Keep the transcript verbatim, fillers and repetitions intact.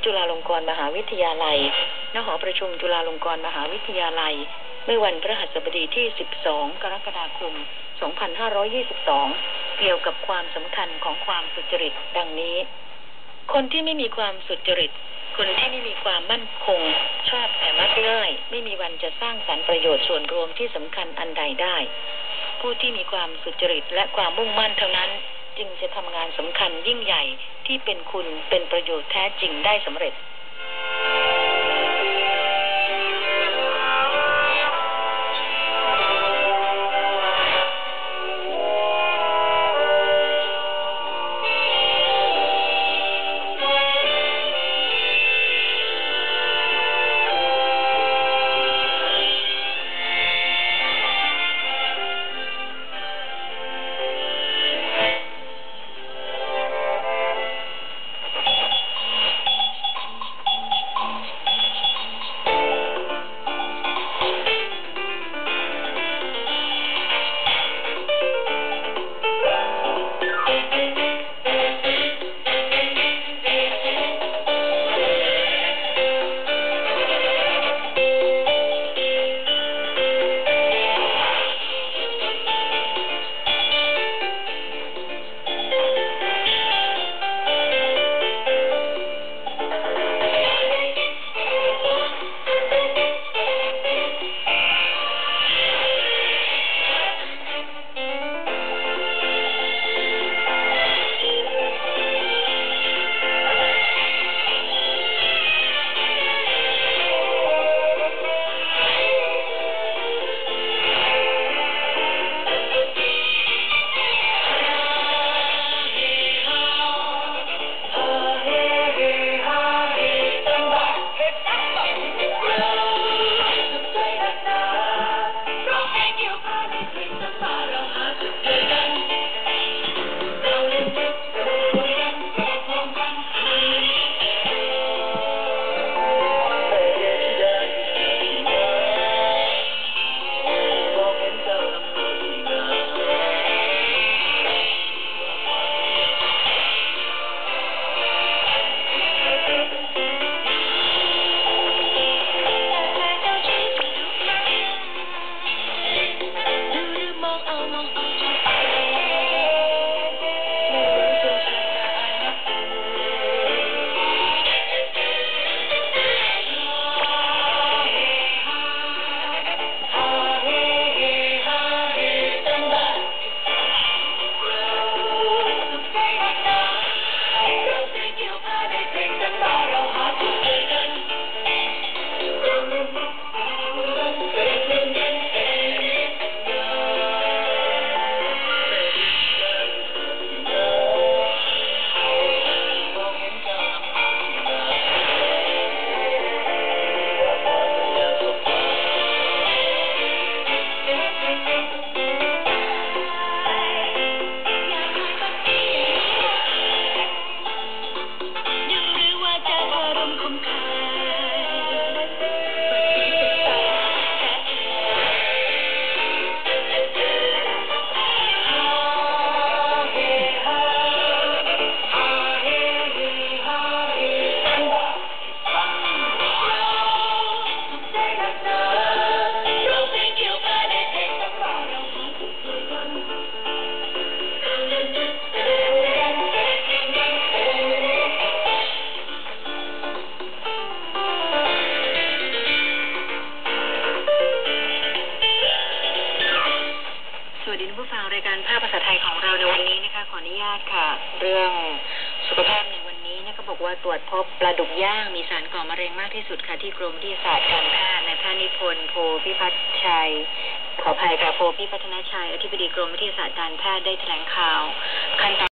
จุฬาลงกรณ์มหาวิทยาลัยณหอประชุมจุฬาลงกรณ์มหาวิทยาลัยเมื่อวันพฤหัสบดีที่สิบสองกรกฎาคมสองพันห้าร้อยยี่สิบสองเกี่ยวกับความสำคัญของความสุจริตดังนี้คนที่ไม่มีความสุจริตคนที่ไม่มีความมั่นคงชอบแต่มักง่ายไม่มีวันจะสร้างสรรค์ประโยชน์ส่วนรวมที่สำคัญอันใดได้ผู้ที่มีความสุจริตและความมุ่งมั่นเท่านั้นจึงจะทำงานสำคัญยิ่งใหญ่ที่เป็นคุณเป็นประโยชน์แท้จริงได้สำเร็จสวัสดีท่านผู้ฟังรายการภาพภาษาไทยของเราในวันนี้นะคะขออนุญาตค่ะเรื่องสุขภาพในวันนี้นะคะบอกว่าตรวจพบปลาดุกย่างมีสารก่อมะเร็งมากที่สุดค่ะที่กรมวิทยาศาสตร์การแพทย์ในแพทย์นิพนธ์โพพิพัฒน์ชัยขออภัยค่ะโพพิพัฒนชัยอธิบดีกรมวิทยาศาสตร์การแพทย์ได้แถลงข่าวขั้นตอน